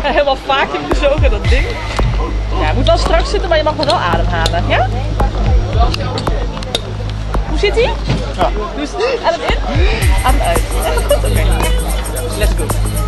Helemaal vacuüm gezogen, dat ding. Ja, het moet wel strak zitten, maar je mag nog wel ademhalen. Ja? Hoe zit hij? Ja. Dus adem in, adem uit. Helemaal goed, oké. Let's go.